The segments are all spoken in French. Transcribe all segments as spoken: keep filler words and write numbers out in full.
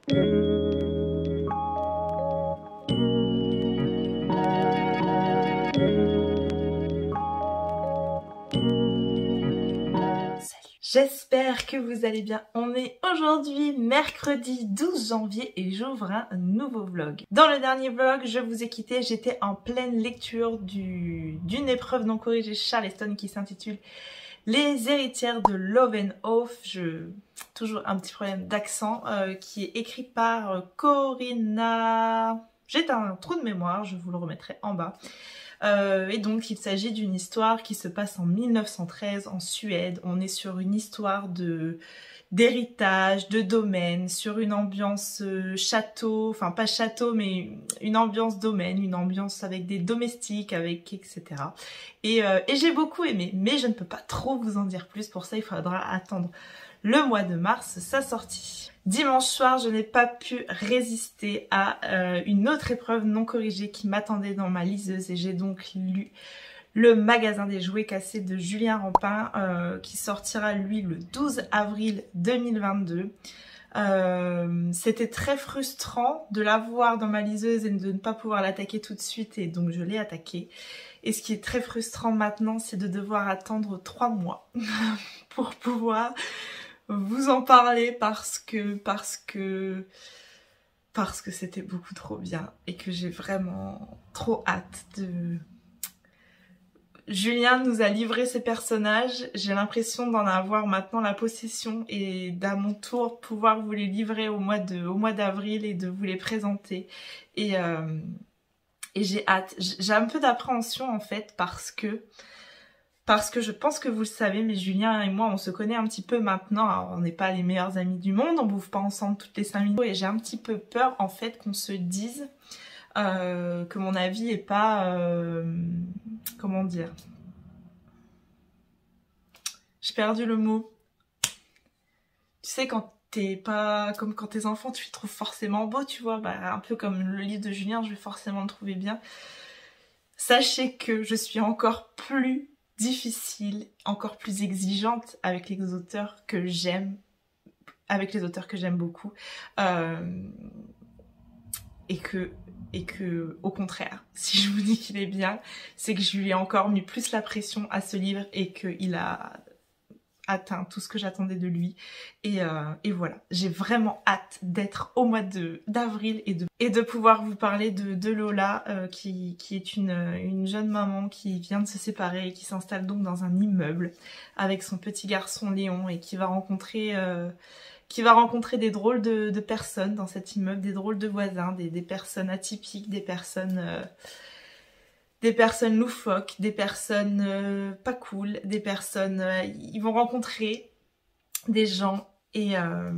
J'espère que vous allez bien. On est aujourd'hui mercredi douze janvier et j'ouvre un nouveau vlog. Dans le dernier vlog, je vous ai quitté, j'étais en pleine lecture du, d'une épreuve non corrigée Charleston qui s'intitule Les héritières de Love and Oath. Je... Toujours un petit problème d'accent, euh, qui est écrit par euh, Corinna... J'ai un trou de mémoire, je vous le remettrai en bas. Euh, et donc il s'agit d'une histoire qui se passe en mille neuf cent treize en Suède. On est sur une histoire de d'héritage, de domaine, sur une ambiance euh, château, enfin pas château mais une ambiance domaine, une ambiance avec des domestiques, avec et cetera. Et, euh, et j'ai beaucoup aimé, mais je ne peux pas trop vous en dire plus, pour ça il faudra attendre le mois de mars sa sortie. Dimanche soir, je n'ai pas pu résister à euh, une autre épreuve non corrigée qui m'attendait dans ma liseuse et j'ai donc lu Le magasin des jouets cassés de Julien Rampin euh, qui sortira lui le douze avril deux mille vingt-deux. Euh, C'était très frustrant de l'avoir dans ma liseuse et de ne pas pouvoir l'attaquer tout de suite et donc je l'ai attaqué. Et ce qui est très frustrant maintenant, c'est de devoir attendre trois mois pour pouvoir vous en parler parce que parce que parce que c'était beaucoup trop bien et que j'ai vraiment trop hâte de... Julien nous a livré ses personnages, j'ai l'impression d'en avoir maintenant la possession et d'à mon tour pouvoir vous les livrer au mois de au mois d'avril et de vous les présenter et euh, et j'ai hâte. J'ai un peu d'appréhension en fait parce que Parce que je pense que vous le savez, mais Julien et moi, on se connaît un petit peu maintenant. Alors, on n'est pas les meilleurs amis du monde, on bouffe pas ensemble toutes les cinq minutes. Et j'ai un petit peu peur, en fait, qu'on se dise euh, que mon avis est pas... Euh, comment dire? J'ai perdu le mot. Tu sais, quand t'es pas... Comme quand tes enfants, tu les trouves forcément beaux, tu vois. Bah, un peu comme le livre de Julien, je vais forcément le trouver bien. Sachez que je suis encore plus... difficile, encore plus exigeante avec les auteurs que j'aime, avec les auteurs que j'aime beaucoup, euh, et que, et que, au contraire, si je vous dis qu'il est bien, c'est que je lui ai encore mis plus la pression à ce livre et qu'il a atteint tout ce que j'attendais de lui et, euh, et voilà, j'ai vraiment hâte d'être au mois de d'avril et de, et de pouvoir vous parler de, de Lola euh, qui, qui est une, une jeune maman qui vient de se séparer et qui s'installe donc dans un immeuble avec son petit garçon Léon et qui va rencontrer euh, qui va rencontrer des drôles de, de personnes dans cet immeuble, des drôles de voisins, des, des personnes atypiques, des personnes... Euh, des personnes loufoques, des personnes euh, pas cool, des personnes... Euh, ils vont rencontrer des gens et... Euh,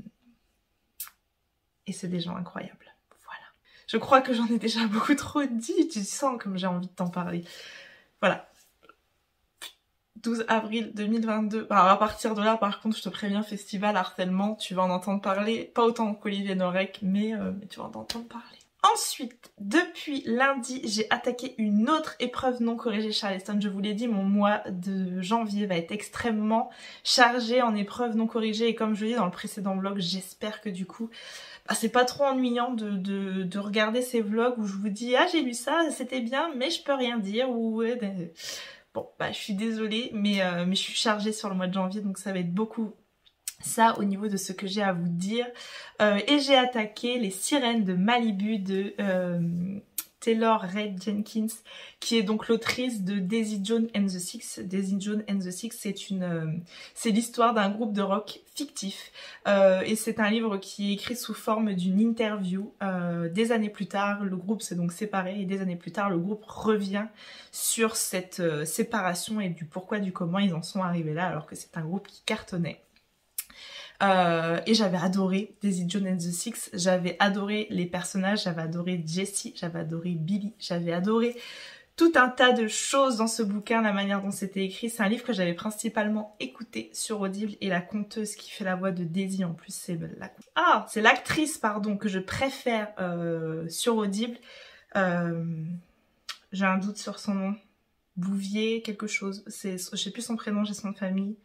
et c'est des gens incroyables. Voilà. Je crois que j'en ai déjà beaucoup trop dit, tu sens comme j'ai envie de t'en parler. Voilà. douze avril deux mille vingt-deux. Alors à partir de là, par contre, je te préviens, festival, harcèlement, tu vas en entendre parler. Pas autant qu'Olivier Norek, mais, euh, mais tu vas en entendre parler. Ensuite, depuis lundi, j'ai attaqué une autre épreuve non corrigée Charleston. Je vous l'ai dit, mon mois de janvier va être extrêmement chargé en épreuves non corrigées. Et comme je l'ai dit dans le précédent vlog, j'espère que du coup, bah, c'est pas trop ennuyant de, de, de regarder ces vlogs où je vous dis « Ah, j'ai lu ça, c'était bien, mais je peux rien dire. » ou euh, bon, bah je suis désolée, mais, euh, mais je suis chargée sur le mois de janvier, donc ça va être beaucoup... ça au niveau de ce que j'ai à vous dire. Euh, et j'ai attaqué Les Sirènes de Malibu de euh, Taylor Ray Jenkins, qui est donc l'autrice de Daisy Jones and the Six. Daisy Jones and the Six, c'est une, euh, c'est l'histoire d'un groupe de rock fictif. Euh, et c'est un livre qui est écrit sous forme d'une interview. Euh, des années plus tard, le groupe s'est donc séparé et des années plus tard, le groupe revient sur cette euh, séparation et du pourquoi, du comment ils en sont arrivés là, alors que c'est un groupe qui cartonnait. Euh, et j'avais adoré Daisy Jones and the Six, j'avais adoré les personnages, j'avais adoré Jessie, j'avais adoré Billy, j'avais adoré tout un tas de choses dans ce bouquin, la manière dont c'était écrit. C'est un livre que j'avais principalement écouté sur Audible et la conteuse qui fait la voix de Daisy en plus, c'est la... ah, c'est l'actrice pardon que je préfère euh, sur Audible. Euh, j'ai un doute sur son nom, Bouvier quelque chose, c'est, je sais plus son prénom, j'ai son nom de famille.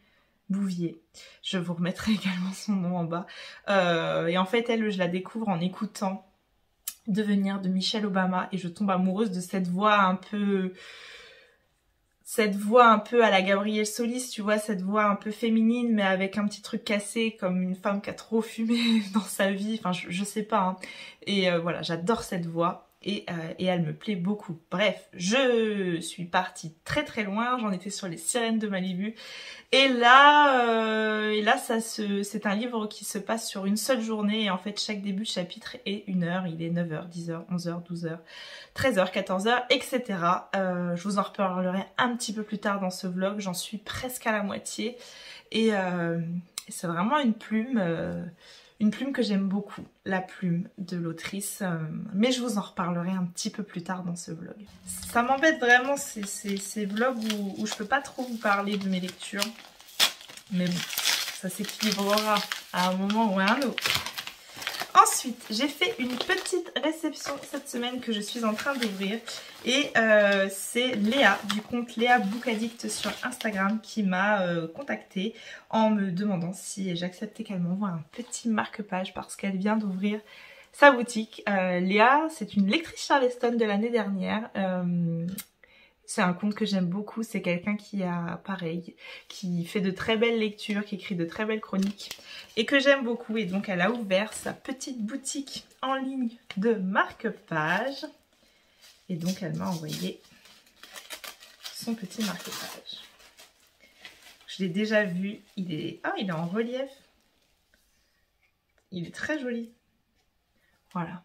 Bouvier. Je vous remettrai également son nom en bas. Euh, et en fait, elle, je la découvre en écoutant Devenir de Michelle Obama et je tombe amoureuse de cette voix un peu... Cette voix un peu à la Gabrielle Solis, tu vois, cette voix un peu féminine mais avec un petit truc cassé comme une femme qui a trop fumé dans sa vie, enfin je, je sais pas. Hein. Et euh, voilà, j'adore cette voix. Et, euh, et elle me plaît beaucoup. Bref, je suis partie très très loin, j'en étais sur les sirènes de Malibu. Et là, euh, et là ça se, c'est un livre qui se passe sur une seule journée. Et en fait, chaque début de chapitre est une heure. Il est neuf heures, dix heures, onze heures, douze heures, treize heures, quatorze heures, et cetera. Euh, je vous en reparlerai un petit peu plus tard dans ce vlog. J'en suis presque à la moitié. Et euh, c'est vraiment une plume... Euh, Une plume que j'aime beaucoup, la plume de l'autrice, euh, mais je vous en reparlerai un petit peu plus tard dans ce vlog. Ça m'embête vraiment ces, ces, ces vlogs où, où je peux pas trop vous parler de mes lectures, mais bon, ça s'équilibrera à un moment ou à un autre. Ensuite, j'ai fait une petite réception cette semaine que je suis en train d'ouvrir. Et euh, c'est Léa du compte Léa Book Addict sur Instagram qui m'a euh, contactée en me demandant si j'acceptais qu'elle m'envoie un petit marque-page parce qu'elle vient d'ouvrir sa boutique. Euh, Léa, c'est une lectrice Charleston de l'année dernière. Euh, C'est un compte que j'aime beaucoup, c'est quelqu'un qui a, pareil, qui fait de très belles lectures, qui écrit de très belles chroniques et que j'aime beaucoup. Et donc elle a ouvert sa petite boutique en ligne de marque-page et donc elle m'a envoyé son petit marque-page. Je l'ai déjà vu, il est, ah, il est en relief, il est très joli. Voilà.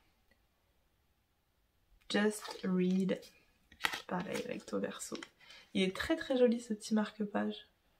Just read. Pareil, recto verso. Il est très très joli ce petit marque-page.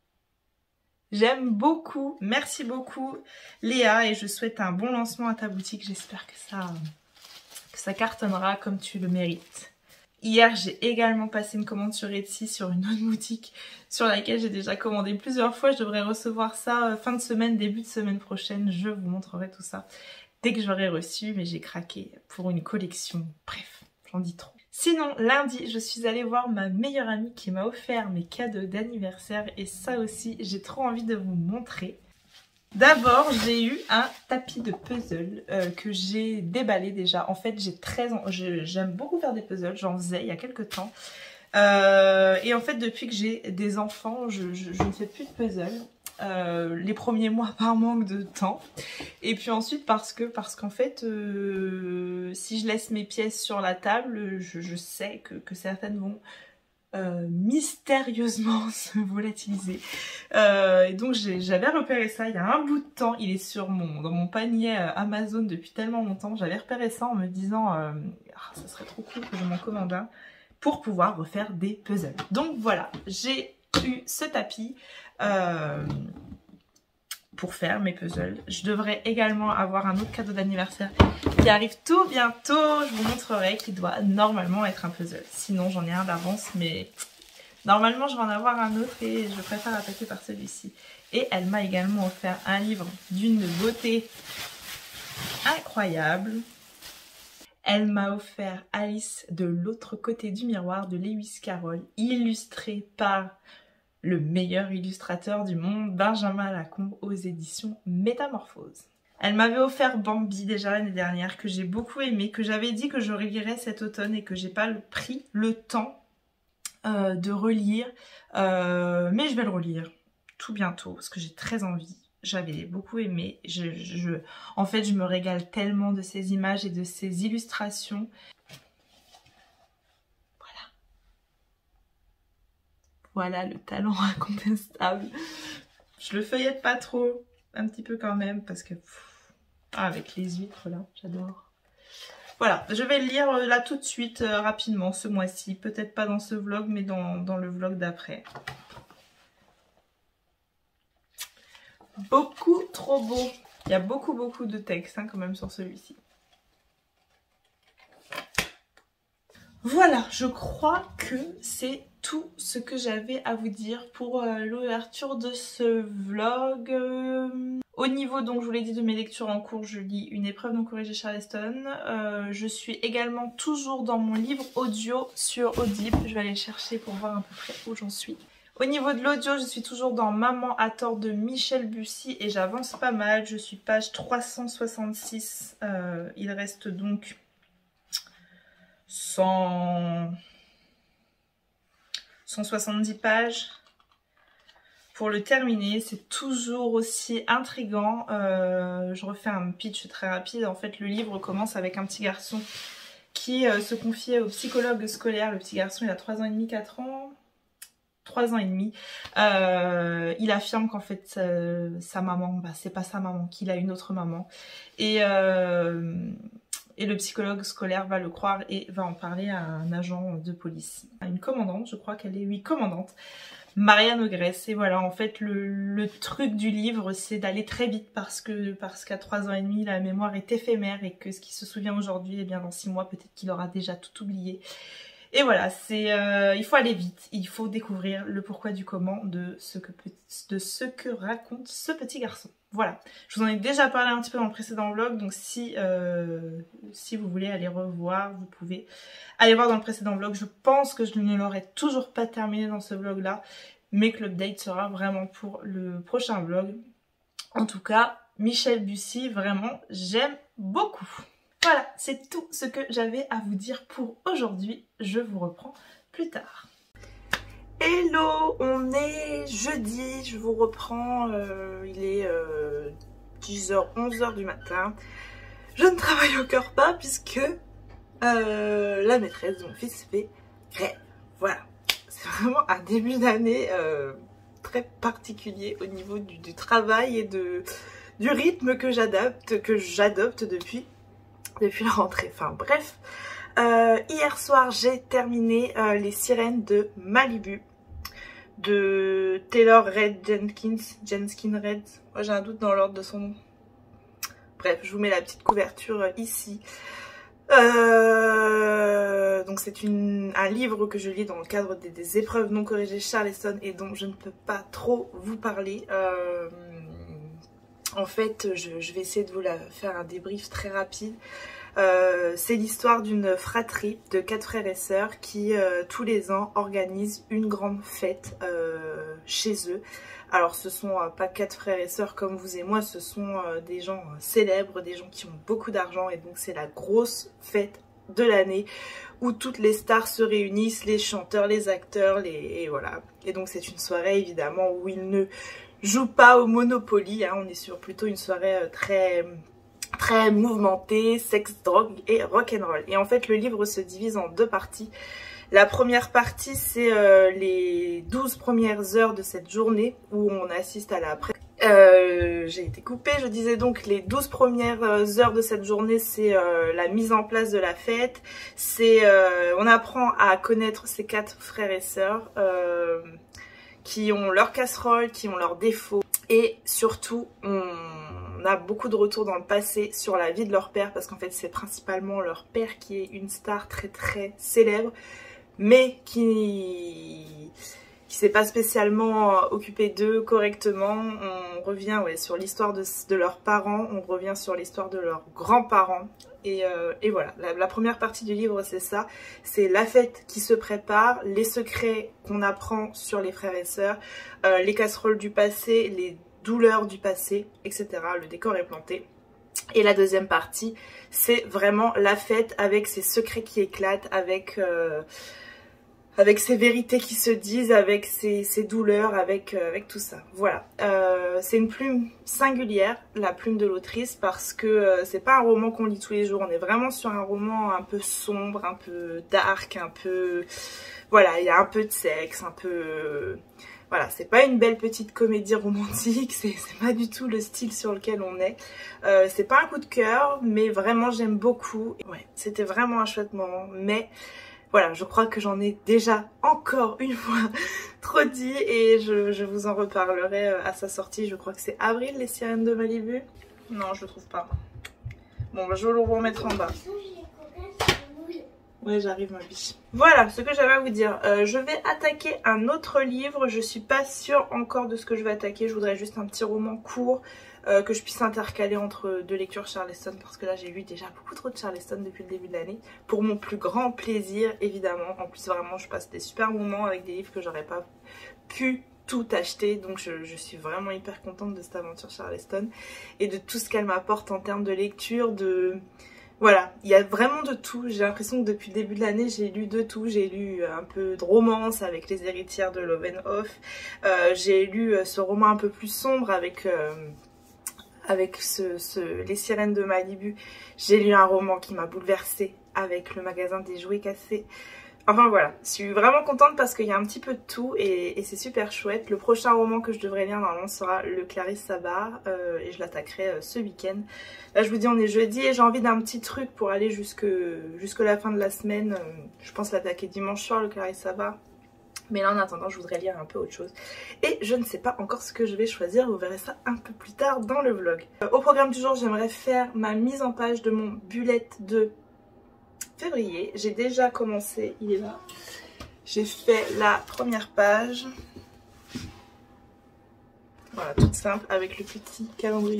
J'aime beaucoup. Merci beaucoup Léa et je souhaite un bon lancement à ta boutique. J'espère que ça, que ça cartonnera comme tu le mérites. Hier, j'ai également passé une commande sur Etsy sur une autre boutique sur laquelle j'ai déjà commandé plusieurs fois. Je devrais recevoir ça fin de semaine, début de semaine prochaine. Je vous montrerai tout ça dès que j'aurai reçu, mais j'ai craqué pour une collection. Bref, j'en dis trop. Sinon, lundi, je suis allée voir ma meilleure amie qui m'a offert mes cadeaux d'anniversaire et ça aussi, j'ai trop envie de vous montrer. D'abord, j'ai eu un tapis de puzzle euh, que j'ai déballé déjà. En fait, j'ai treize ans, j'aime beaucoup faire des puzzles, j'en faisais il y a quelques temps. Euh, et en fait, depuis que j'ai des enfants, je, je, je ne fais plus de puzzle. Euh, les premiers mois par manque de temps et puis ensuite parce que parce qu'en fait euh, si je laisse mes pièces sur la table je, je sais que, que certaines vont euh, mystérieusement se volatiliser euh, et donc j'avais repéré ça il y a un bout de temps. Il est sur mon, dans mon panier Amazon depuis tellement longtemps. J'avais repéré ça en me disant euh, ah, ça serait trop cool que je m'en commande un pour pouvoir refaire des puzzles. Donc voilà, j'ai eu ce tapis euh, pour faire mes puzzles. Je devrais également avoir un autre cadeau d'anniversaire qui arrive tout bientôt. Je vous montrerai, qui doit normalement être un puzzle. Sinon j'en ai un d'avance, mais normalement je vais en avoir un autre et je préfère attaquer par celui-ci. Et elle m'a également offert un livre d'une beauté incroyable. Elle m'a offert Alice de l'autre côté du miroir de Lewis Carroll, illustré par le meilleur illustrateur du monde, Benjamin Lacombe, aux éditions Métamorphose. Elle m'avait offert Bambi déjà l'année dernière, que j'ai beaucoup aimé, que j'avais dit que je relirais cet automne et que j'ai pas pris le temps euh, de relire. Euh, mais je vais le relire tout bientôt parce que j'ai très envie. J'avais beaucoup aimé. Je, je, en fait, je me régale tellement de ces images et de ces illustrations. Voilà le talent incontestable. Je le feuillette pas trop, un petit peu quand même, parce que... Pff, ah, avec les huîtres là, j'adore. Voilà, je vais le lire euh, là tout de suite, euh, rapidement, ce mois-ci. Peut-être pas dans ce vlog, mais dans, dans le vlog d'après. Beaucoup trop beau. Il y a beaucoup, beaucoup de textes hein, quand même sur celui-ci. Voilà, je crois que c'est tout ce que j'avais à vous dire pour euh, l'ouverture de ce vlog. Euh, au niveau, donc je vous l'ai dit, de mes lectures en cours, je lis Une épreuve non corrigée Charleston. Euh, je suis également toujours dans mon livre audio sur Audible. Je vais aller le chercher pour voir à peu près où j'en suis. Au niveau de l'audio, je suis toujours dans Maman à tort de Michel Bussy et j'avance pas mal. Je suis page trois cent soixante-six. Euh, il reste donc cent... cent soixante-dix pages pour le terminer. C'est toujours aussi intriguant. Euh, je refais un pitch très rapide. En fait, le livre commence avec un petit garçon qui euh, se confiait au psychologue scolaire. Le petit garçon, il a trois ans et demi, quatre ans. trois ans et demi. Euh, il affirme qu'en fait, euh, sa maman, bah, c'est pas sa maman, qu'il a une autre maman. Et, euh, et le psychologue scolaire va le croire et va en parler à un agent de police. À une commandante, je crois qu'elle est, oui, commandante. Marianne Ogresse. Et voilà, en fait, le, le truc du livre, c'est d'aller très vite parce que parce qu'à trois ans et demi, la mémoire est éphémère et que ce qui se souvient aujourd'hui, eh bien dans six mois, peut-être qu'il aura déjà tout oublié. Et voilà, c'est euh, il faut aller vite, il faut découvrir le pourquoi du comment de ce que, de ce que raconte ce petit garçon. Voilà, je vous en ai déjà parlé un petit peu dans le précédent vlog, donc si, euh, si vous voulez aller revoir, vous pouvez aller voir dans le précédent vlog. Je pense que je ne l'aurai toujours pas terminé dans ce vlog là, mais que l'update sera vraiment pour le prochain vlog. En tout cas, Michel Bussy, vraiment, j'aime beaucoup. Voilà, c'est tout ce que j'avais à vous dire pour aujourd'hui. Je vous reprends plus tard. Hello, on est jeudi, je vous reprends, euh, il est euh, dix heures, onze heures du matin. Je ne travaille encore pas puisque euh, la maîtresse de mon fils fait grève. Voilà, c'est vraiment un début d'année euh, très particulier au niveau du, du travail et de, du rythme que j'adapte, que j'adopte depuis, depuis la rentrée. Enfin bref, euh, hier soir j'ai terminé euh, Les Sirènes de Malibu de Taylor Red Jenkins, Jenkins Red, moi j'ai un doute dans l'ordre de son nom. Bref, je vous mets la petite couverture ici. Euh, donc c'est un livre que je lis dans le cadre des, des épreuves non corrigées Charleston et dont je ne peux pas trop vous parler. Euh, en fait, je, je vais essayer de vous la faire un débrief très rapide. Euh, c'est l'histoire d'une fratrie de quatre frères et sœurs qui euh, tous les ans organisent une grande fête euh, chez eux. Alors ce sont euh, pas quatre frères et sœurs comme vous et moi, ce sont euh, des gens euh, célèbres, des gens qui ont beaucoup d'argent et donc c'est la grosse fête de l'année où toutes les stars se réunissent, les chanteurs, les acteurs, les... et voilà. Et donc c'est une soirée évidemment où ils ne jouent pas au Monopoly, hein. On est sur plutôt une soirée euh, très... très mouvementé, sexe, drogue et rock'n'roll. Et en fait le livre se divise en deux parties. La première partie c'est euh, les douze premières heures de cette journée où on assiste à la pré... Euh, j'ai été coupée, je disais donc les douze premières heures de cette journée c'est euh, la mise en place de la fête. C'est euh, on apprend à connaître ces quatre frères et sœurs euh, qui ont leurs casseroles, qui ont leurs défauts et surtout on On a beaucoup de retours dans le passé sur la vie de leur père parce qu'en fait c'est principalement leur père qui est une star très très célèbre mais qui qui s'est pas spécialement occupé d'eux correctement. On revient ouais, sur l'histoire de, de leurs parents, on revient sur l'histoire de leurs grands-parents et, euh, et voilà, la, la première partie du livre c'est ça, c'est la fête qui se prépare, les secrets qu'on apprend sur les frères et sœurs, euh, les casseroles du passé, les douleurs du passé, et cetera. Le décor est planté. Et la deuxième partie, c'est vraiment la fête avec ses secrets qui éclatent, avec, euh, avec ses vérités qui se disent, avec ses, ses douleurs, avec, euh, avec tout ça. Voilà. Euh, c'est une plume singulière, la plume de l'autrice, parce que euh, c'est pas un roman qu'on lit tous les jours. On est vraiment sur un roman un peu sombre, un peu dark, un peu... Voilà, il y a un peu de sexe, un peu... Voilà, c'est pas une belle petite comédie romantique, c'est pas du tout le style sur lequel on est. Euh, c'est pas un coup de cœur, mais vraiment j'aime beaucoup. Ouais, c'était vraiment un chouette moment, mais voilà, je crois que j'en ai déjà encore une fois trop dit et je, je vous en reparlerai à sa sortie. Je crois que c'est avril, Les Sirènes de Malibu. Non, je le trouve pas. Bon, bah, je vais le remettre en bas. Ouais, j'arrive ma biche. Voilà ce que j'avais à vous dire. Euh, je vais attaquer un autre livre. Je suis pas sûre encore de ce que je vais attaquer. Je voudrais juste un petit roman court euh, que je puisse intercaler entre deux lectures Charleston. Parce que là, j'ai lu déjà beaucoup trop de Charleston depuis le début de l'année. Pour mon plus grand plaisir, évidemment. En plus, vraiment, je passe des super moments avec des livres que j'aurais pas pu tout acheter. Donc, je, je suis vraiment hyper contente de cette aventure Charleston. Et de tout ce qu'elle m'apporte en termes de lecture, de... Voilà, il y a vraiment de tout. J'ai l'impression que depuis le début de l'année, j'ai lu de tout. J'ai lu un peu de romance avec Les Héritières de Lovenhoff. Euh, j'ai lu ce roman un peu plus sombre avec, euh, avec ce, ce, Les Sirènes de Malibu. J'ai lu un roman qui m'a bouleversée avec Le Magasin des Jouets Cassés. Enfin voilà, je suis vraiment contente parce qu'il y a un petit peu de tout et, et c'est super chouette. Le prochain roman que je devrais lire normalement sera le Clarisse Sabart euh, et je l'attaquerai euh, ce week-end. Là je vous dis on est jeudi et j'ai envie d'un petit truc pour aller jusque, jusque la fin de la semaine. Euh, je pense l'attaquer dimanche soir le Clarisse Sabart. Mais là en attendant je voudrais lire un peu autre chose. Et je ne sais pas encore ce que je vais choisir, vous verrez ça un peu plus tard dans le vlog. Euh, au programme du jour j'aimerais faire ma mise en page de mon bullet de février. J'ai déjà commencé, il est là. J'ai fait la première page. Voilà, toute simple avec le petit calendrier.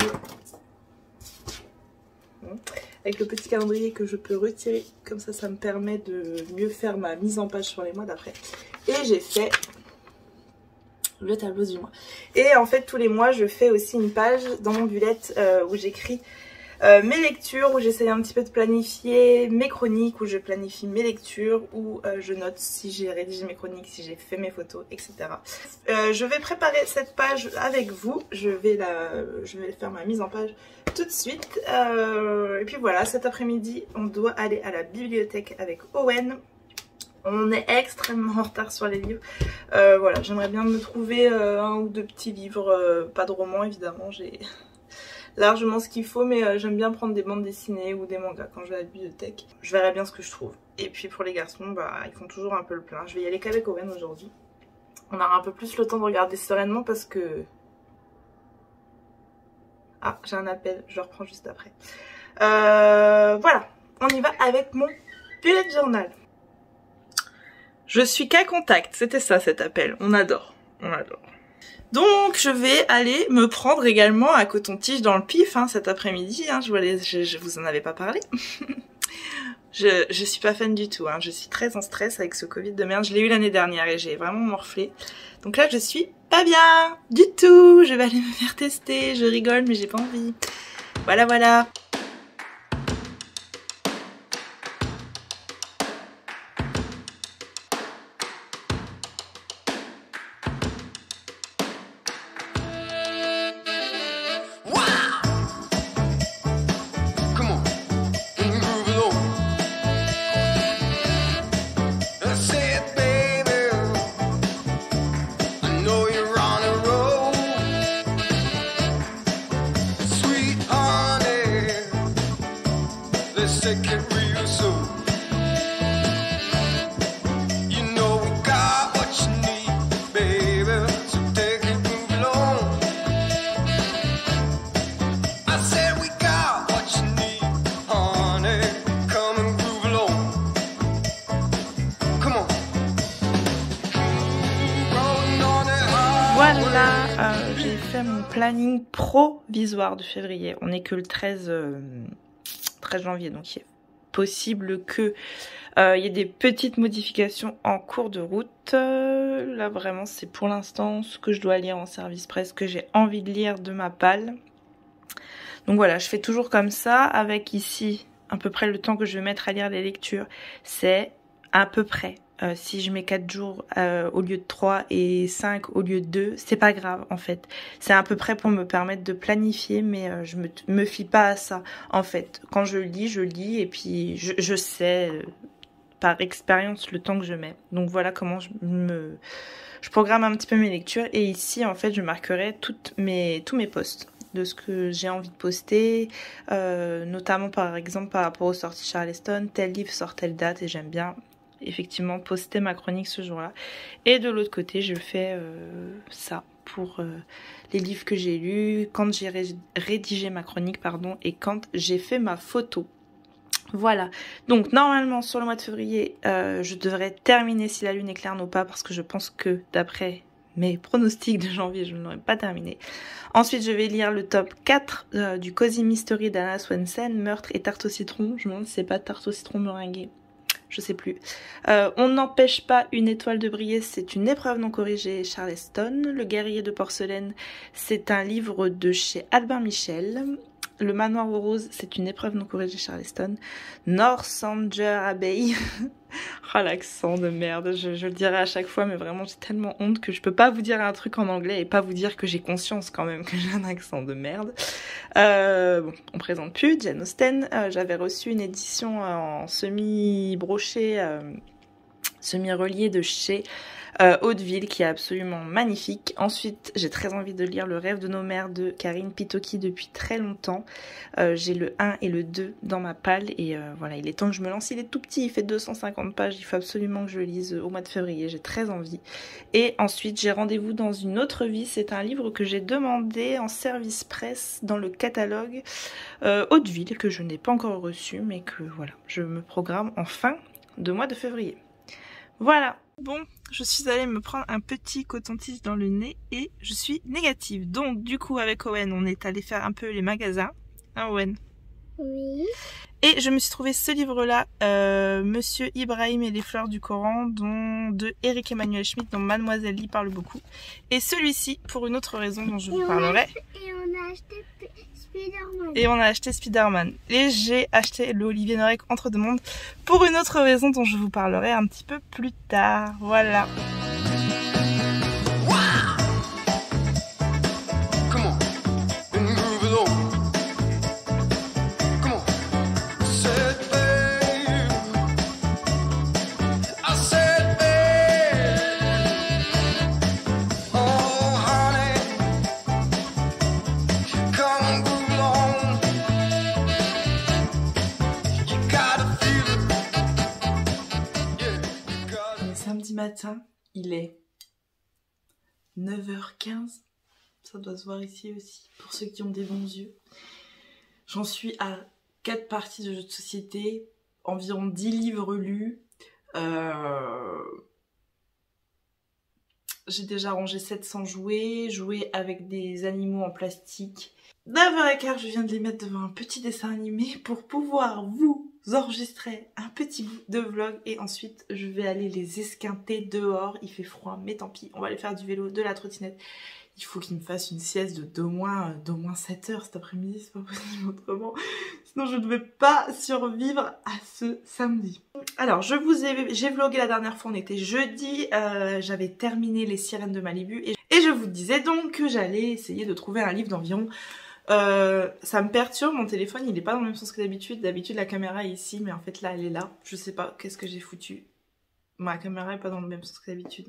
Bon. Avec le petit calendrier que je peux retirer. Comme ça, ça me permet de mieux faire ma mise en page sur les mois d'après. Et j'ai fait le tableau du mois. Et en fait, tous les mois, je fais aussi une page dans mon bullet euh, où j'écris Euh, mes lectures, où j'essaye un petit peu de planifier mes chroniques, où je planifie mes lectures, où euh, je note si j'ai rédigé mes chroniques, si j'ai fait mes photos, et cetera. Euh, je vais préparer cette page avec vous, je vais, la, je vais faire ma mise en page tout de suite. Euh, et puis voilà, cet après-midi, on doit aller à la bibliothèque avec Owen. On est extrêmement en retard sur les livres. Euh, voilà, j'aimerais bien me trouver euh, un ou deux petits livres, euh, pas de romans évidemment, j'ai... largement ce qu'il faut, mais euh, j'aime bien prendre des bandes dessinées ou des mangas quand je vais à la bibliothèque. Je verrai bien ce que je trouve. Et puis pour les garçons, bah ils font toujours un peu le plein. Je vais y aller qu'avec Owen aujourd'hui. On aura un peu plus le temps de regarder sereinement parce que... Ah, j'ai un appel, je le reprends juste après. Euh, voilà, on y va avec mon bullet journal. Je suis qu'à contact, c'était ça cet appel. On adore, on adore. Donc je vais aller me prendre également un coton-tige dans le pif hein, cet après-midi, hein, je, je, je vous en avais pas parlé. je, je suis pas fan du tout, hein. Je suis très en stress avec ce Covid de merde, je l'ai eu l'année dernière et j'ai vraiment morflé. Donc là je suis pas bien du tout, je vais aller me faire tester, je rigole mais j'ai pas envie. Voilà voilà. Voilà, euh, j'ai fait mon planning provisoire de février. On n'est que le treize, euh, treize janvier, donc il est possible que euh, il y ait des petites modifications en cours de route. Euh, là vraiment c'est pour l'instant ce que je dois lire en service presse, que j'ai envie de lire de ma palle. Donc voilà, je fais toujours comme ça, avec ici à peu près le temps que je vais mettre à lire les lectures. C'est à peu près. Euh, si je mets quatre jours euh, au lieu de trois et cinq au lieu de deux, c'est pas grave en fait. C'est à peu près pour me permettre de planifier, mais euh, je me, me fie pas à ça en fait. Quand je lis, je lis et puis je, je sais euh, par expérience le temps que je mets. Donc voilà comment je me... Je programme un petit peu mes lectures et ici en fait je marquerai toutes mes, tous mes posts de ce que j'ai envie de poster, euh, notamment par exemple par rapport aux sorties Charleston, tel livre sort telle date et j'aime bien effectivement poster ma chronique ce jour-là. Et de l'autre côté, je fais euh, ça pour euh, les livres que j'ai lus, quand j'ai ré rédigé ma chronique, pardon, et quand j'ai fait ma photo. Voilà, donc normalement sur le mois de février, euh, je devrais terminer Si la lune est claire ou pas, parce que je pense que d'après mes pronostics de janvier, je ne l'aurai pas terminé. Ensuite, je vais lire le top quatre euh, du Cozy Mystery d'Anna Swensen, Meurtre et tarte au citron. Je me demande si c'est pas tarte au citron meringuée. Je sais plus. Euh, On n'empêche pas une étoile de briller, c'est une épreuve non corrigée, Charleston. Le guerrier de porcelaine, c'est un livre de chez Albin Michel. Le manoir aux roses, c'est une épreuve non corrigée, Charleston. Northanger Abbey. Oh, l'accent de merde, je, je le dirai à chaque fois, mais vraiment j'ai tellement honte que je peux pas vous dire un truc en anglais et pas vous dire que j'ai conscience quand même que j'ai un accent de merde. Euh, bon, on présente plus, Jane Austen. Euh, J'avais reçu une édition en semi-broché, euh, semi-relié de chez euh, Hauteville qui est absolument magnifique. Ensuite, j'ai très envie de lire Le rêve de nos mères de Karine Pitoki depuis très longtemps. Euh, j'ai le un et le deux dans ma palle et euh, voilà, il est temps que je me lance. Il est tout petit, il fait deux cent cinquante pages, il faut absolument que je le lise au mois de février, j'ai très envie. Et ensuite, j'ai Rendez-vous dans une autre vie, c'est un livre que j'ai demandé en service presse dans le catalogue euh, Hauteville, que je n'ai pas encore reçu, mais que voilà, je me programme en fin de mois de février. Voilà, bon, je suis allée me prendre un petit coton-tige dans le nez et je suis négative. Donc du coup avec Owen, on est allé faire un peu les magasins. Hein Owen? Oui. Et je me suis trouvé ce livre-là, euh, Monsieur Ibrahim et les fleurs du Coran, dont de Eric Emmanuel Schmitt, dont Mademoiselle Lee parle beaucoup. Et celui-ci, pour une autre raison dont je vous parlerai. Et on a acheté Spider-Man. Et on a acheté Spider-Man. Et j'ai acheté le Olivier Norek Entre deux mondes pour une autre raison dont je vous parlerai un petit peu plus tard. Voilà. Matin, il est neuf heures quinze, ça doit se voir ici aussi, pour ceux qui ont des bons yeux. J'en suis à quatre parties de jeux de société, environ dix livres lus, euh... j'ai déjà rangé sept cents jouets, jouets avec des animaux en plastique. neuf heures quinze, je viens de les mettre devant un petit dessin animé pour pouvoir vous enregistrer un petit bout de vlog et ensuite je vais aller les esquinter dehors. Il fait froid mais tant pis, on va aller faire du vélo, de la trottinette. Il faut qu'il me fasse une sieste de d'au moins, d'au moins sept heures cet après-midi, c'est pas possible autrement, sinon je ne vais pas survivre à ce samedi. Alors je vous ai, j'ai vlogué la dernière fois, on était jeudi, euh, j'avais terminé Les Sirènes de Malibu et, et je vous disais donc que j'allais essayer de trouver un livre d'environ Euh, ça me perturbe, mon téléphone il est pas dans le même sens que d'habitude. D'habitude la caméra est ici mais en fait là elle est là. Je sais pas qu'est-ce que j'ai foutu. Ma caméra est pas dans le même sens que d'habitude.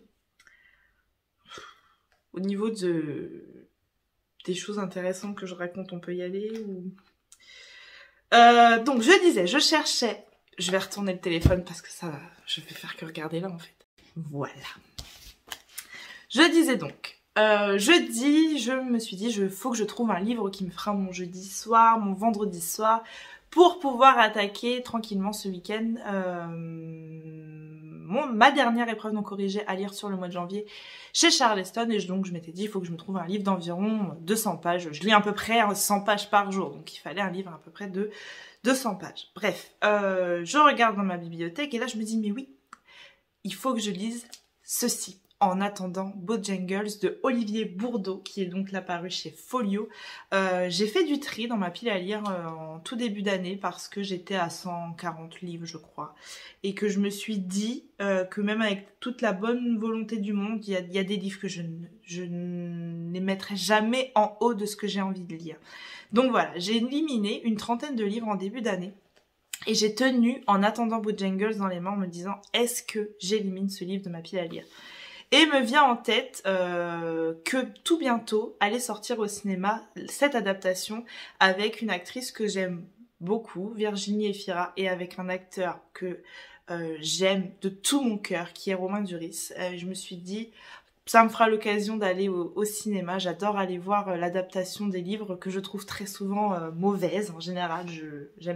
Au niveau de des choses intéressantes que je raconte, on peut y aller ou... Euh, donc je disais, je cherchais. Je vais retourner le téléphone parce que ça, je vais faire que regarder là en fait. Voilà. Je disais donc. Euh, jeudi, je me suis dit, il faut que je trouve un livre qui me fera mon jeudi soir, mon vendredi soir, pour pouvoir attaquer tranquillement ce week-end euh, mon, ma dernière épreuve non corrigée à lire sur le mois de janvier chez Charleston. Et donc je m'étais dit, il faut que je me trouve un livre d'environ deux cents pages. Je lis à peu près cent pages par jour, donc il fallait un livre à peu près de deux cents pages. Bref, euh, je regarde dans ma bibliothèque et là je me dis, mais oui, il faut que je lise ceci. En attendant Bojangles de Olivier Bourdeau, qui est donc là paru chez Folio. Euh, j'ai fait du tri dans ma pile à lire euh, en tout début d'année parce que j'étais à cent quarante livres je crois. Et que je me suis dit euh, que même avec toute la bonne volonté du monde, il y a, y a des livres que je ne, je ne les mettrai jamais en haut de ce que j'ai envie de lire. Donc voilà, j'ai éliminé une trentaine de livres en début d'année. Et j'ai tenu en attendant Bojangles dans les mains en me disant, est-ce que j'élimine ce livre de ma pile à lire ? Et me vient en tête euh, que tout bientôt allait sortir au cinéma cette adaptation avec une actrice que j'aime beaucoup, Virginie Efira, et avec un acteur que euh, j'aime de tout mon cœur, qui est Romain Duris. Euh, je me suis dit, ça me fera l'occasion d'aller au, au cinéma. J'adore aller voir euh, l'adaptation des livres que je trouve très souvent euh, mauvaises. En général, je j'aime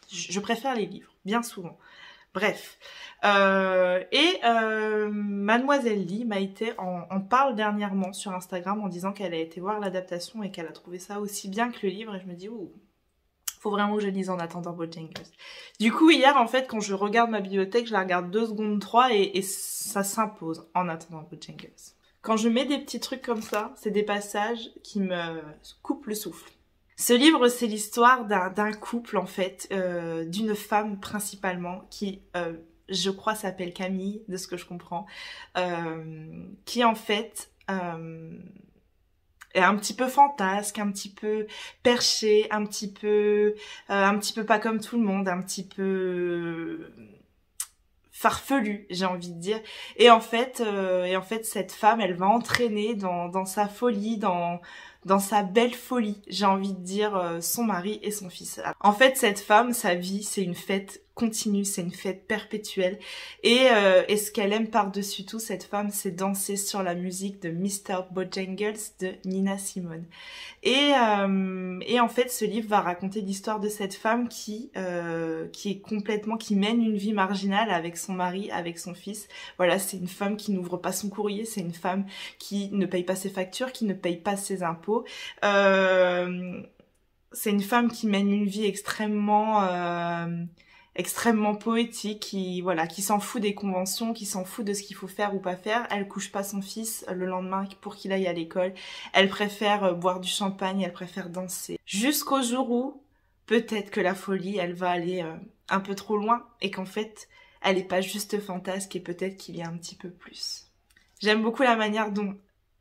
Je, je préfère les livres, bien souvent. Bref. Euh, et euh, Mademoiselle Lee m'a été en, en parle dernièrement sur Instagram en disant qu'elle a été voir l'adaptation et qu'elle a trouvé ça aussi bien que le livre. Et je me dis, oh, faut vraiment que je lise En attendant Bojangles. Du coup, hier, en fait, quand je regarde ma bibliothèque, je la regarde deux secondes, trois, et, et ça s'impose En attendant Bojangles. Quand je mets des petits trucs comme ça, c'est des passages qui me coupent le souffle. Ce livre, c'est l'histoire d'un d'un couple, en fait, euh, d'une femme principalement, qui, euh, je crois, s'appelle Camille, de ce que je comprends, euh, qui, en fait, euh, est un petit peu fantasque, un petit peu perché, un petit peu, euh, un petit peu pas comme tout le monde, un petit peu farfelu, j'ai envie de dire. Et en fait, euh, et en fait, cette femme, elle va entraîner dans, dans sa folie, dans, dans sa belle folie, j'ai envie de dire, euh, son mari et son fils. En fait, cette femme, sa vie, c'est une fête continue, c'est une fête perpétuelle. Et, euh, et ce qu'elle aime par-dessus tout, cette femme, c'est danser sur la musique de mister Bojangles de Nina Simone. Et, euh, et en fait, ce livre va raconter l'histoire de cette femme qui, euh, qui est complètement, qui mène une vie marginale avec son mari, avec son fils. Voilà, c'est une femme qui n'ouvre pas son courrier, c'est une femme qui ne paye pas ses factures, qui ne paye pas ses impôts. Euh, c'est une femme qui mène une vie extrêmement... Euh, extrêmement poétique, qui voilà, qui s'en fout des conventions, qui s'en fout de ce qu'il faut faire ou pas faire. Elle couche pas son fils le lendemain pour qu'il aille à l'école. Elle préfère boire du champagne, elle préfère danser. Jusqu'au jour où, peut-être que la folie, elle va aller euh, un peu trop loin et qu'en fait, elle est pas juste fantasque et peut-être qu'il y a un petit peu plus. J'aime beaucoup la manière dont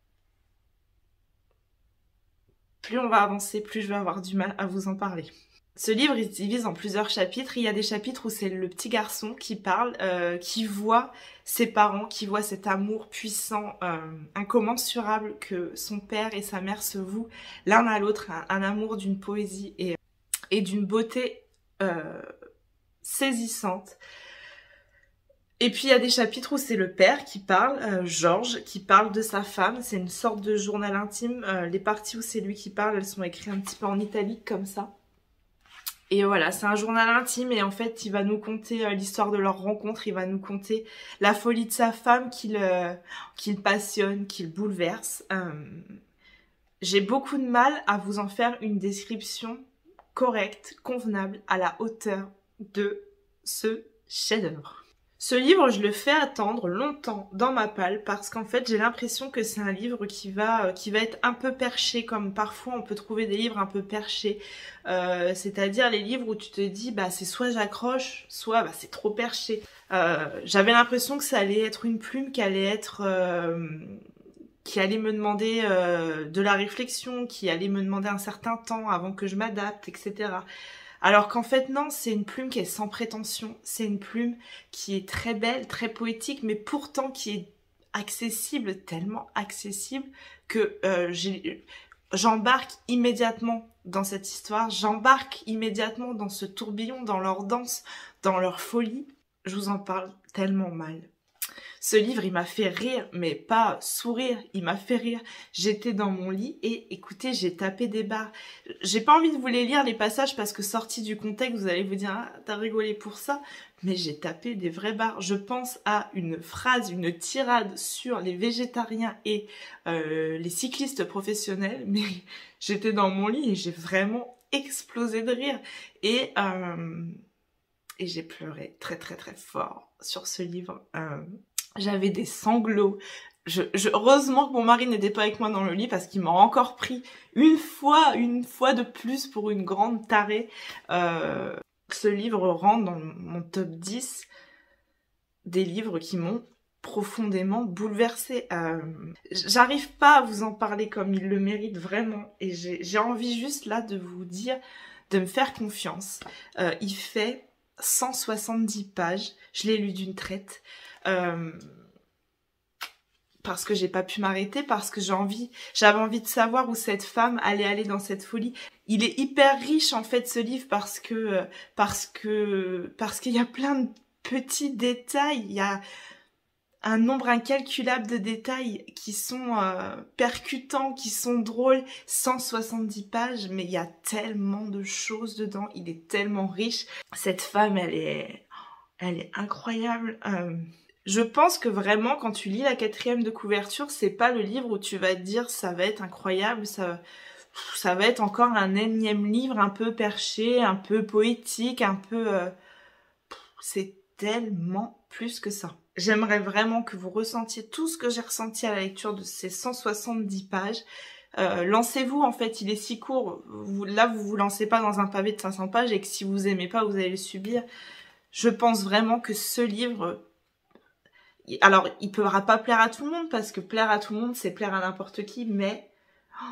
plus on va avancer, plus je vais avoir du mal à vous en parler. Ce livre, il se divise en plusieurs chapitres. Il y a des chapitres où c'est le petit garçon qui parle, euh, qui voit ses parents, qui voit cet amour puissant, euh, incommensurable que son père et sa mère se vouent l'un à l'autre, un, un amour d'une poésie et, et d'une beauté euh, saisissante. Et puis il y a des chapitres où c'est le père qui parle, euh, Georges, qui parle de sa femme. C'est une sorte de journal intime. Euh, les parties où c'est lui qui parle, elles sont écrites un petit peu en italique comme ça. Et voilà, c'est un journal intime et en fait, il va nous conter euh, l'histoire de leur rencontre, il va nous conter la folie de sa femme qu'il euh, qu'il passionne, qu'il bouleverse. Euh, j'ai beaucoup de mal à vous en faire une description correcte, convenable, à la hauteur de ce chef-d'œuvre. Ce livre, je le fais attendre longtemps dans ma palle parce qu'en fait, j'ai l'impression que c'est un livre qui va, qui va être un peu perché, comme parfois on peut trouver des livres un peu perchés. Euh, c'est-à-dire les livres où tu te dis, bah c'est soit j'accroche, soit bah, c'est trop perché. Euh, j'avais l'impression que ça allait être une plume qui allait être... Euh, qui allait me demander euh, de la réflexion, qui allait me demander un certain temps avant que je m'adapte, et cetera. Alors qu'en fait non, c'est une plume qui est sans prétention, c'est une plume qui est très belle, très poétique, mais pourtant qui est accessible, tellement accessible que euh, j'embarque immédiatement dans cette histoire, j'embarque immédiatement dans ce tourbillon, dans leur danse, dans leur folie. Je vous en parle tellement mal. Ce livre, il m'a fait rire, mais pas sourire, il m'a fait rire. J'étais dans mon lit et écoutez, j'ai tapé des barres. J'ai pas envie de vous les lire, les passages, parce que sortis du contexte, vous allez vous dire, ah, t'as rigolé pour ça. Mais j'ai tapé des vraies barres. Je pense à une phrase, une tirade sur les végétariens et euh, les cyclistes professionnels, mais j'étais dans mon lit et j'ai vraiment explosé de rire. Et... Euh, et j'ai pleuré très très très fort sur ce livre. Euh, J'avais des sanglots. Je, je, heureusement que mon mari n'était pas avec moi dans le lit parce qu'il m'a encore pris une fois, une fois de plus pour une grande tarée. Euh, ce livre rentre dans mon top dix des livres qui m'ont profondément bouleversée. Euh, J'arrive pas à vous en parler comme il le mérite vraiment. Et j'ai envie juste là de vous dire, de me faire confiance. Euh, il fait cent soixante-dix pages. Je l'ai lu d'une traite. Euh, parce que j'ai pas pu m'arrêter, parce que j'ai envie, j'avais envie de savoir où cette femme allait aller dans cette folie. Il est hyper riche en fait ce livre parce que parce que parce qu'il y a plein de petits détails. Il y a un nombre incalculable de détails qui sont euh, percutants, qui sont drôles. cent soixante-dix pages, mais il y a tellement de choses dedans. Il est tellement riche. Cette femme, elle est, elle est incroyable. Euh, je pense que vraiment, quand tu lis la quatrième de couverture, c'est pas le livre où tu vas te dire ça va être incroyable, ça, ça va être encore un énième livre un peu perché, un peu poétique, un peu... Euh, c'est tellement plus que ça. J'aimerais vraiment que vous ressentiez tout ce que j'ai ressenti à la lecture de ces cent soixante-dix pages. Euh, lancez-vous, en fait, il est si court. Vous, là, vous vous lancez pas dans un pavé de cinq cents pages et que si vous aimez pas, vous allez le subir. Je pense vraiment que ce livre... Alors, il ne pourra pas plaire à tout le monde parce que plaire à tout le monde, c'est plaire à n'importe qui, mais oh,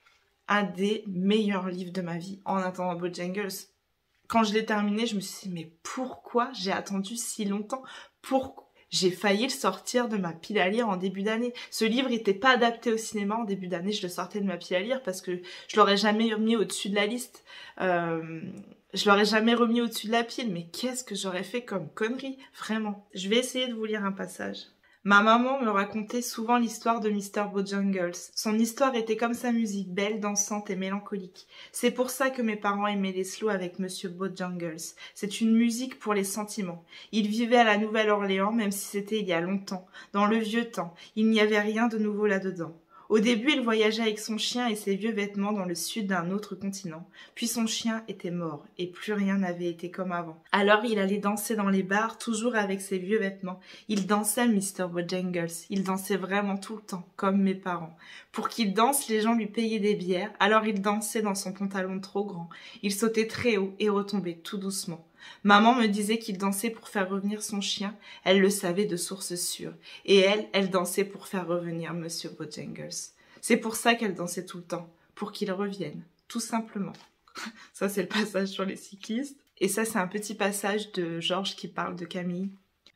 un des meilleurs livres de ma vie en attendant Bojangles. Quand je l'ai terminé, je me suis dit, mais pourquoi j'ai attendu si longtemps? Pourquoi? J'ai failli le sortir de ma pile à lire en début d'année. Ce livre n'était pas adapté au cinéma en début d'année, je le sortais de ma pile à lire parce que je l'aurais jamais remis au-dessus de la liste. Euh, je l'aurais jamais remis au-dessus de la pile, mais qu'est-ce que j'aurais fait comme connerie, vraiment. Je vais essayer de vous lire un passage. Ma maman me racontait souvent l'histoire de mister Bojangles. Son histoire était comme sa musique, belle, dansante et mélancolique. C'est pour ça que mes parents aimaient les slows avec monsieur Bojangles. C'est une musique pour les sentiments. Il vivait à la Nouvelle-Orléans, même si c'était il y a longtemps, dans le vieux temps. Il n'y avait rien de nouveau là-dedans. Au début, il voyageait avec son chien et ses vieux vêtements dans le sud d'un autre continent. Puis son chien était mort et plus rien n'avait été comme avant. Alors il allait danser dans les bars, toujours avec ses vieux vêtements. Il dansait, mister Bojangles. Il dansait vraiment tout le temps, comme mes parents. Pour qu'il danse, les gens lui payaient des bières, alors il dansait dans son pantalon trop grand. Il sautait très haut et retombait tout doucement. Maman me disait qu'il dansait pour faire revenir son chien. Elle le savait de source sûre. Et elle, elle dansait pour faire revenir monsieur Bojangles. C'est pour ça qu'elle dansait tout le temps, pour qu'il revienne, tout simplement. Ça, c'est le passage sur les cyclistes. Et ça, c'est un petit passage de Georges qui parle de Camille.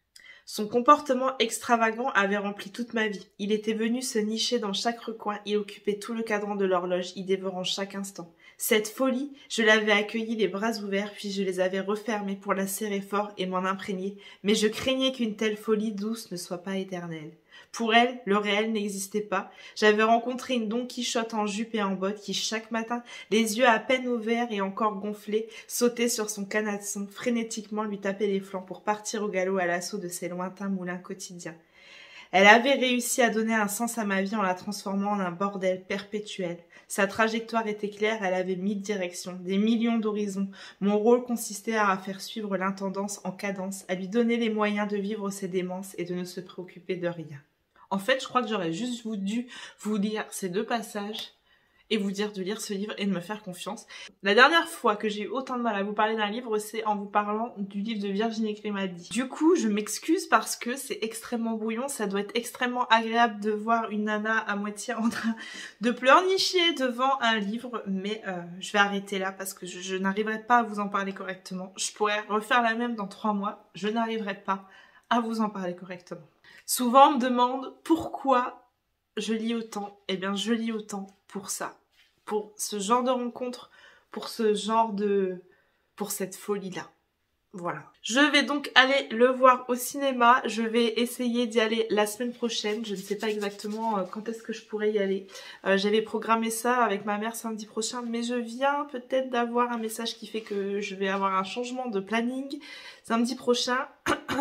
Son comportement extravagant avait rempli toute ma vie. Il était venu se nicher dans chaque recoin, il occupait tout le cadran de l'horloge, y dévorant chaque instant. Cette folie, je l'avais accueillie les bras ouverts, puis je les avais refermés pour la serrer fort et m'en imprégner, mais je craignais qu'une telle folie douce ne soit pas éternelle. Pour elle, le réel n'existait pas. J'avais rencontré une Don Quichotte en jupe et en bottes qui, chaque matin, les yeux à peine ouverts et encore gonflés, sautait sur son canasson, frénétiquement lui tapait les flancs pour partir au galop à l'assaut de ses lointains moulins quotidiens. Elle avait réussi à donner un sens à ma vie en la transformant en un bordel perpétuel. Sa trajectoire était claire, elle avait mille directions, des millions d'horizons. Mon rôle consistait à faire suivre l'intendance en cadence, à lui donner les moyens de vivre ses démences et de ne se préoccuper de rien. En fait, je crois que j'aurais juste dû vous lire ces deux passages et vous dire de lire ce livre et de me faire confiance. La dernière fois que j'ai eu autant de mal à vous parler d'un livre, c'est en vous parlant du livre de Virginie Grimaldi. Du coup, je m'excuse parce que c'est extrêmement brouillon, ça doit être extrêmement agréable de voir une nana à moitié en train de pleurnicher devant un livre, mais euh, je vais arrêter là parce que je, je n'arriverai pas à vous en parler correctement. Je pourrais refaire la même dans trois mois, je n'arriverai pas à vous en parler correctement. Souvent, on me demande pourquoi je lis autant. Eh bien, je lis autant pour ça. Pour ce genre de rencontre, pour ce genre de... pour cette folie-là. Voilà. Je vais donc aller le voir au cinéma. Je vais essayer d'y aller la semaine prochaine. Je ne sais pas exactement quand est-ce que je pourrais y aller. Euh, J'avais programmé ça avec ma mère samedi prochain, mais je viens peut-être d'avoir un message qui fait que je vais avoir un changement de planning samedi prochain.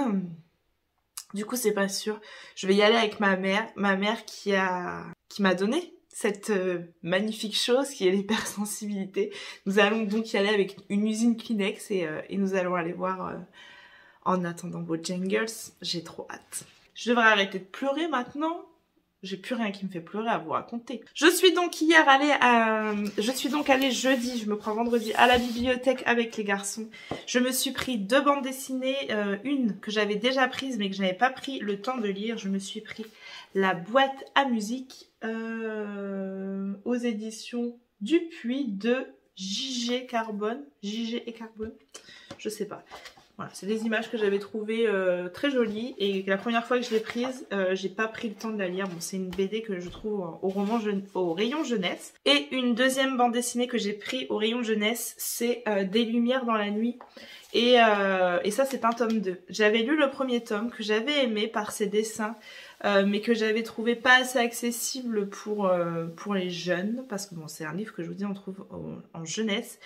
Du coup, c'est pas sûr. Je vais y aller avec ma mère, ma mère qui a, qui m'a donné cette euh, magnifique chose qui est l'hypersensibilité. Nous allons donc y aller avec une usine Kleenex et, euh, et nous allons aller voir euh, en attendant Bojangles. J'ai trop hâte. Je devrais arrêter de pleurer maintenant. J'ai plus rien qui me fait pleurer à vous raconter. Je suis donc hier allée à... Je suis donc allée jeudi, je me prends vendredi, à la bibliothèque avec les garçons. Je me suis pris deux bandes dessinées, euh, une que j'avais déjà prise mais que je n'avais pas pris le temps de lire. Je me suis pris La boîte à musique euh, aux éditions Dupuis de J G Carbone. J G et Carbone, je sais pas. Voilà, c'est des images que j'avais trouvées euh, très jolies et la première fois que je l'ai prise, euh, j'ai pas pris le temps de la lire. Bon, c'est une B D que je trouve au roman au rayon jeunesse. Et une deuxième bande dessinée que j'ai pris au rayon jeunesse, c'est euh, Des lumières dans la nuit. Et, euh, et ça, c'est un tome deux. J'avais lu le premier tome que j'avais aimé par ses dessins, euh, mais que j'avais trouvé pas assez accessible pour, euh, pour les jeunes, parce que bon, c'est un livre que je vous dis, on trouve au, en jeunesse.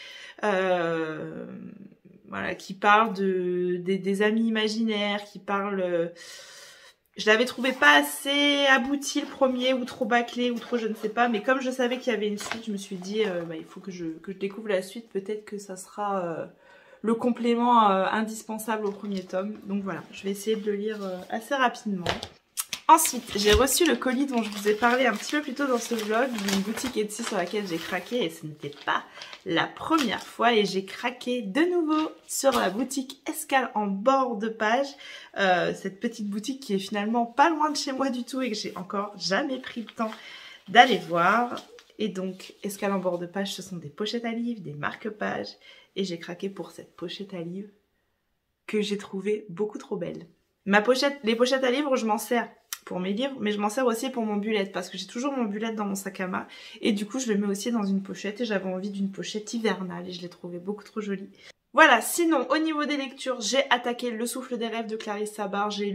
Euh, Voilà, qui parle de, des, des amis imaginaires, qui parle... Euh, je l'avais trouvé pas assez abouti le premier, ou trop bâclé, ou trop je ne sais pas, mais comme je savais qu'il y avait une suite, je me suis dit, euh, bah, il faut que je, que je découvre la suite, peut-être que ça sera euh, le complément euh, indispensable au premier tome. Donc voilà, je vais essayer de le lire euh, assez rapidement. Ensuite, j'ai reçu le colis dont je vous ai parlé un petit peu plus tôt dans ce vlog, d'une boutique Etsy sur laquelle j'ai craqué et ce n'était pas la première fois et j'ai craqué de nouveau sur la boutique Escale en bord de page, euh, cette petite boutique qui est finalement pas loin de chez moi du tout et que j'ai encore jamais pris le temps d'aller voir. Et donc, Escale en bord de page, ce sont des pochettes à livres, des marque-pages et j'ai craqué pour cette pochette à livres que j'ai trouvée beaucoup trop belle. Ma pochette, les pochettes à livres, je m'en sers pour mes livres, mais je m'en sers aussi pour mon bullet parce que j'ai toujours mon bullet dans mon sac à main et du coup je le mets aussi dans une pochette et j'avais envie d'une pochette hivernale et je l'ai trouvée beaucoup trop jolie. Voilà, sinon au niveau des lectures, j'ai attaqué Le souffle des rêves de Clarisse Sabart, j'ai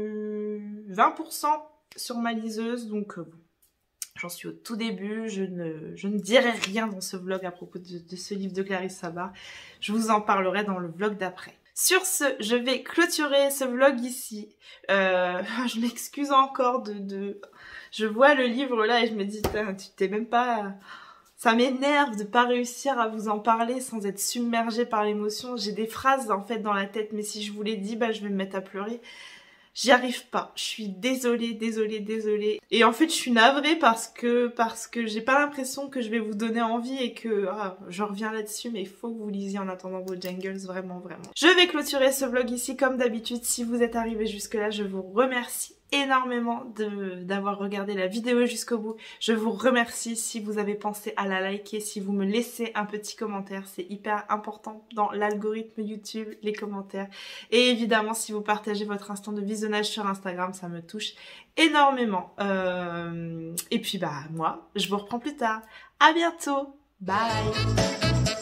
lu vingt pour cent sur ma liseuse, donc euh, j'en suis au tout début, je ne, je ne dirai rien dans ce vlog à propos de, de ce livre de Clarisse Sabart, je vous en parlerai dans le vlog d'après. Sur ce, je vais clôturer ce vlog ici. Euh, je m'excuse encore de, de... Je vois le livre là et je me dis, tu t'es même pas... Ça m'énerve de pas réussir à vous en parler sans être submergée par l'émotion. J'ai des phrases en fait dans la tête, mais si je vous les dis, bah, je vais me mettre à pleurer. J'y arrive pas. Je suis désolée, désolée, désolée. Et en fait, je suis navrée parce que parce que j'ai pas l'impression que je vais vous donner envie et que ah, je reviens là-dessus, mais il faut que vous lisiez En attendant vos jingles, vraiment, vraiment. Je vais clôturer ce vlog ici comme d'habitude. Si vous êtes arrivés jusque-là, je vous remercie énormément de d'avoir regardé la vidéo jusqu'au bout. Je vous remercie si vous avez pensé à la liker, si vous me laissez un petit commentaire, c'est hyper important dans l'algorithme YouTube, les commentaires. Et évidemment, si vous partagez votre instant de visionnage sur Instagram, ça me touche énormément. Euh... Et puis bah moi, je vous reprends plus tard. À bientôt. Bye.